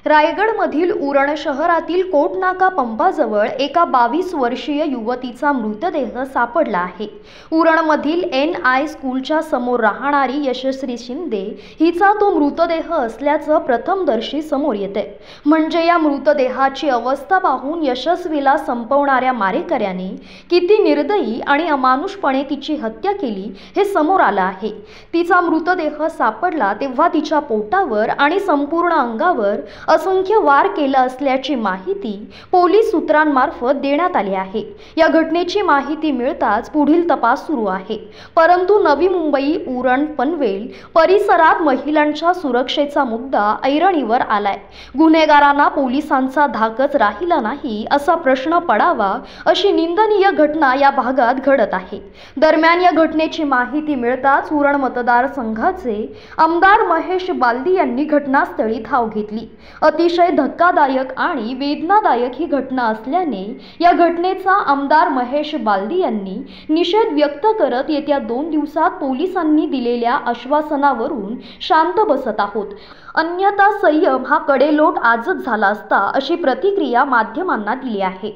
रायगडमधील उरण शहरातील कोटनाका पंपाजवळ एका 22 वर्षीय युवतीचा मृतदेह सापडला आहे। उरणमधील NI स्कूलच्या समोर राहणारी यशस्वी शिंदे हिचा तो मृतदेह असल्याचं प्रथमदर्शी समोर येते। म्हणजे या मृतदेहाची अवस्था पाहून यशस्वीला संपवणाऱ्या मारेकऱ्यांनी किती निर्दयी आणि अमानुषपणे तिची हत्या केली हे समोर आलं आहे। तिचा मृतदेह सापडला तेव्हा तिच्या पोटावर आणि संपूर्ण अंगावर असंख्य वार केला असल्याची माहिती पोलीस सूत्रांमार्फत देण्यात आली आहे। या घटनेची माहिती मिळताच पुढील तपास सुरू आहे। परंतु नवी मुंबई उरण पनवेल परिसरात महिलांच्या सुरक्षेचा मुद्दा ऐरणीवर आलाय। गुन्हेगारांना पोलिसांचा धाकच राहिला नाही असा प्रश्न पडावा अशी निंदनीय घटना या भागात घडत आहे। दरम्यान या घटनेची माहिती मिळताच उरण मतदारसंघाचे आमदार महेश बालदी यांनी घटनास्थळी धाव घेतली। अतिशय धक्कादायक आणि वेदनादायक ही घटना असल्याने या घटनेचा आमदार महेश बालदी यांनी निषेध व्यक्त करत येत्या 2 दिवसात पोलिसांनी दिलेल्या आश्वासनावरून शांत बसत आहोत, अन्यथा संयम हा कडेलोट आजच झाला असता अशी प्रतिक्रिया माध्यमांना दिली आहे।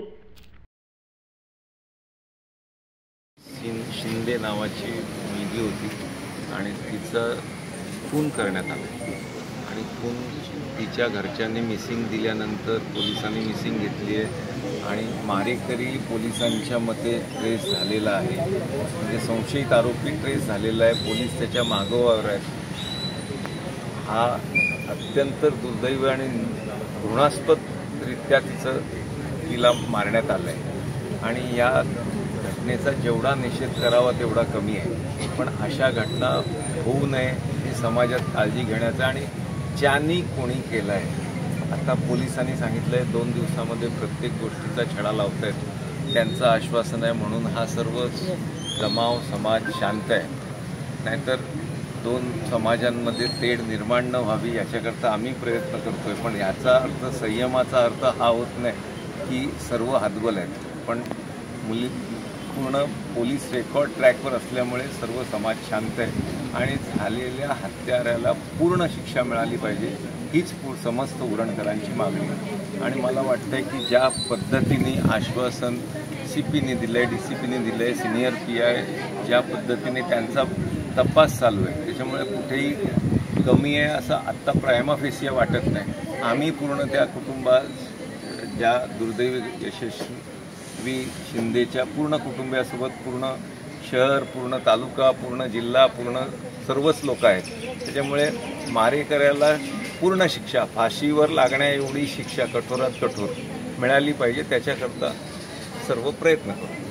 शिंदे नावाची मुलगी होती आणि तिचं खून करण्यात आलं आणि खून तिच्या घरच्यांनी मिसिंग दिल्यानंतर पोलिसांनी मिसिंग घेतली आहे आणि मारेकरी पोलिसांच्या मते ट्रेस झालेला आहे। म्हणजे संशयित आरोपी ट्रेस झालेला आहे, पोलीस त्याच्या मागोवर आहेत। हा अत्यंत दुर्दैवी आणि घृणास्पदरित्या तिला मारण्यात आलं आहे आणि या घटनेचा जेवढा निषेध करावा तेवढा कमी आहे। पण अशा घटना होऊ नये ही समाजात काळजी घेण्याचा आणि ज्यांनी कोणी केलं आहे, आता पोलिसांनी सांगितलं आहे 2 दिवसामध्ये प्रत्येक गोष्टीचा छडा लावत आहेत, त्यांचं आश्वासन आहे म्हणून हा सर्व जमाव समाज शांत आहे। नाहीतर 2 समाजांमध्ये तेढ निर्माण न व्हावी याच्याकरता आम्ही प्रयत्न करतोय। पण याचा अर्थ संयमाचा अर्थ हा होत नाही की सर्व हतबल आहेत, पण पूर्ण पोलीस रेकॉर्ड ट्रॅकवर असल्यामुळे सर्व समाज शांत आहे आणि झालेल्या हत्याराला पूर्ण शिक्षा मिळाली पाहिजे हीच समस्त उरणकरांची मागणी आहे। आणि मला वाटतं की ज्या पद्धतीने आश्वासन CPने दिलं आहे, DCPने दिलं आहे, सिनियर PI ज्या पद्धतीने त्यांचा तपास चालू आहे त्याच्यामुळे कुठेही कमी आहे असं आत्ता प्रायमा फेसिया वाटत नाही। आम्ही पूर्ण त्या कुटुंबात ज्या दुर्दैवी यशस्वी शिंदेच्या पूर्ण कुटुंबियासोबत पूर्ण शहर, पूर्ण तालुका, पूर्ण जिल्हा, पूर्ण सर्वच लोक आहेत। त्याच्यामुळे मारेकऱ्याला पूर्ण शिक्षा, फाशीवर लागण्या एवढी शिक्षा कठोरात कठोर मिळाली पाहिजे, त्याच्याकरता सर्व प्रयत्न करू।